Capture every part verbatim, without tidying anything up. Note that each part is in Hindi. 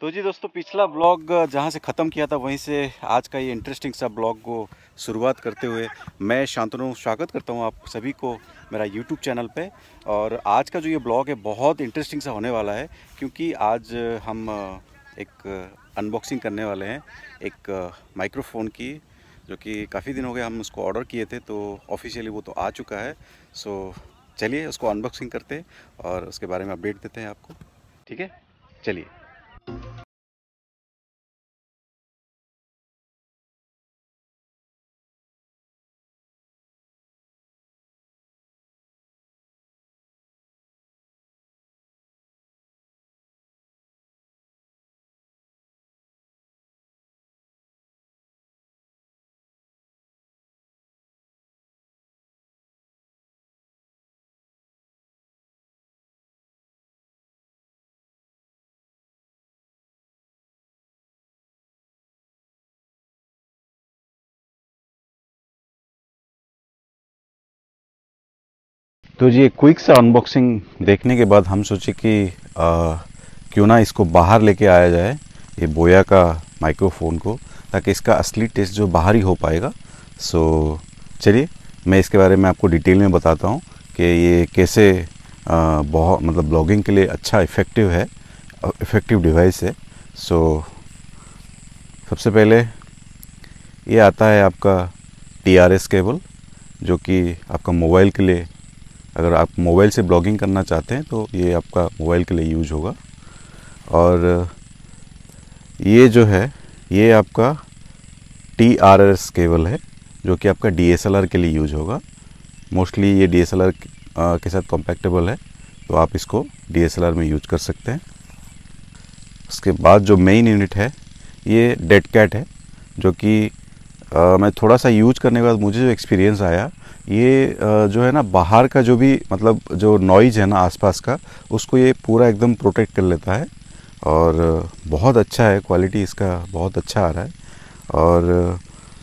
तो जी दोस्तों, पिछला ब्लॉग जहाँ से ख़त्म किया था वहीं से आज का ये इंटरेस्टिंग सा ब्लॉग को शुरुआत करते हुए मैं शांतनु स्वागत करता हूँ आप सभी को मेरा यूट्यूब चैनल पे। और आज का जो ये ब्लॉग है बहुत इंटरेस्टिंग सा होने वाला है, क्योंकि आज हम एक अनबॉक्सिंग करने वाले हैं एक माइक्रोफोन की, जो कि काफ़ी दिन हो गए हम उसको ऑर्डर किए थे, तो ऑफिशियली वो तो आ चुका है। सो चलिए उसको अनबॉक्सिंग करते हैं और उसके बारे में अपडेट देते हैं आपको। ठीक है, चलिए। तो जी एक क्विक सा अनबॉक्सिंग देखने के बाद हम सोचे कि आ, क्यों ना इसको बाहर लेके आया जाए, ये बोया का माइक्रोफोन को, ताकि इसका असली टेस्ट जो बाहर ही हो पाएगा। सो चलिए मैं इसके बारे में आपको डिटेल में बताता हूँ कि ये कैसे आ, बहुत मतलब ब्लॉगिंग के लिए अच्छा इफ़ेक्टिव है, इफ़ेक्टिव डिवाइस है। सो सबसे पहले ये आता है आपका टी आर एस केबल, जो कि आपका मोबाइल के लिए, अगर आप मोबाइल से ब्लॉगिंग करना चाहते हैं तो ये आपका मोबाइल के लिए यूज होगा। और ये जो है ये आपका टी आर एस केबल है, जो कि आपका डी एस एल आर के लिए यूज होगा। मोस्टली ये डी एस एल आर के साथ कॉम्पैक्टेबल है, तो आप इसको डी एस एल आर में यूज कर सकते हैं। उसके बाद जो मेन यूनिट है ये डेड कैट है, जो कि आ, मैं थोड़ा सा यूज करने के बाद मुझे जो एक्सपीरियंस आया, ये आ, जो है ना बाहर का जो भी मतलब जो नॉइज़ है ना आसपास का, उसको ये पूरा एकदम प्रोटेक्ट कर लेता है। और बहुत अच्छा है, क्वालिटी इसका बहुत अच्छा आ रहा है। और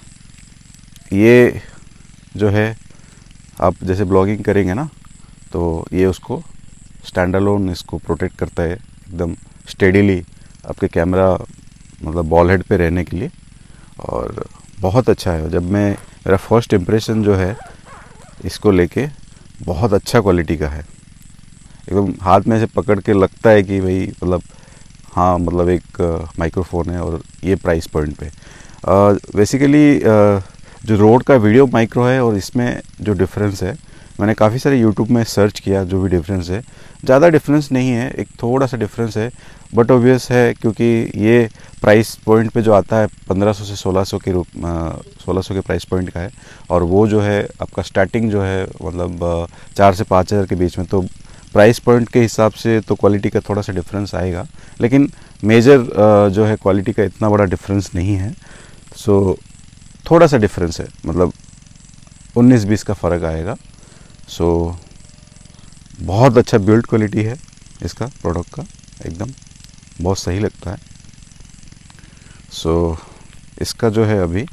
ये जो है आप जैसे ब्लॉगिंग करेंगे ना, तो ये उसको स्टैंड अलोन इसको प्रोटेक्ट करता है एकदम स्टेडीली आपके कैमरा मतलब बॉल हेड पे रहने के लिए। और बहुत अच्छा है। जब मैं मेरा फर्स्ट इम्प्रेशन जो है इसको लेके, बहुत अच्छा क्वालिटी का है, एकदम हाथ में से पकड़ के लगता है कि भाई मतलब हाँ मतलब एक माइक्रोफोन है। और ये प्राइस पॉइंट पे बेसिकली जो रोड का वीडियो माइक्रो है और इसमें जो डिफरेंस है, मैंने काफ़ी सारे यूट्यूब में सर्च किया, जो भी डिफरेंस है ज़्यादा डिफरेंस नहीं है, एक थोड़ा सा डिफरेंस है, बट ऑब्वियस है क्योंकि ये प्राइस पॉइंट पे जो आता है पंद्रह सौ से सोलह सौ के रूप सोलह सौ के प्राइस पॉइंट का है। और वो जो है आपका स्टार्टिंग जो है मतलब चार से पाँच हज़ार के बीच में, तो प्राइस पॉइंट के हिसाब से तो क्वालिटी का थोड़ा सा डिफरेंस आएगा, लेकिन मेजर जो है क्वालिटी का इतना बड़ा डिफरेंस नहीं है। सो थोड़ा सा डिफरेंस है, मतलब उन्नीस बीस का फ़र्क आएगा। सो बहुत अच्छा बिल्ड क्वालिटी है इसका प्रोडक्ट का, एकदम बहुत सही लगता है। सो इसका जो है अभी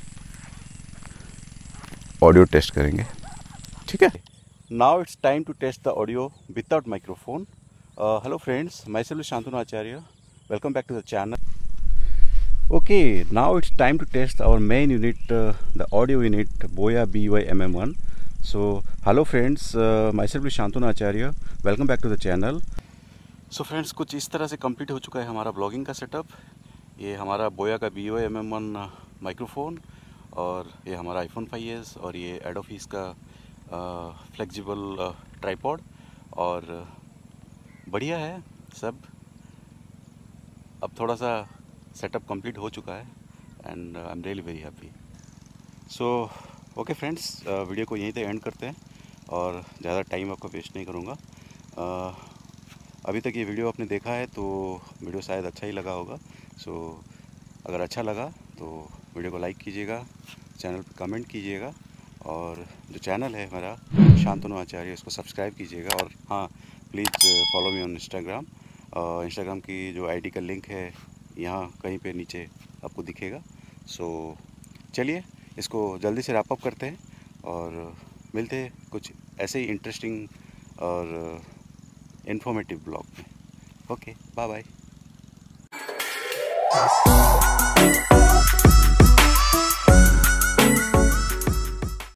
ऑडियो टेस्ट करेंगे, ठीक है। Now it's time to test the audio without microphone. Hello friends, myself Shantanu Acharya, welcome back to the channel. Okay, now it's time to test our main unit, uh, the audio unit Boya B Y M M one. So, hello friends, uh, myself is Shantanu Acharya. Welcome back to the channel. So friends, कुछ इस तरह से कंप्लीट हो चुका है हमारा ब्लॉगिंग का सेटअप। ये हमारा बोया का B Y M M one microphone, और ये हमारा आईफोन फाइव एस, और ये एडोफिस का फ्लेक्सिबल ट्राइपॉड, और बढ़िया है सब। अब थोड़ा सा सेटअप कंप्लीट हो चुका है and I am really very happy. So okay friends, video को यहीं पे एंड करते हैं और ज़्यादा टाइम आपका वेस्ट नहीं करूँगा। uh, अभी तक ये वीडियो आपने देखा है तो वीडियो शायद अच्छा ही लगा होगा। सो so, अगर अच्छा लगा तो वीडियो को लाइक कीजिएगा, चैनल पर कमेंट कीजिएगा, और जो चैनल है हमारा शांतनु आचार्य, इसको सब्सक्राइब कीजिएगा। और हाँ, please follow me on Instagram. Instagram की जो आईडी का लिंक है यहाँ कहीं पे नीचे आपको दिखेगा। सो चलिए इसको जल्दी से रैप अप करते हैं और मिलते हैं कुछ ऐसे ही इंटरेस्टिंग और इन्फॉर्मेटिव ब्लॉग में। ओके, बाय बाय। है।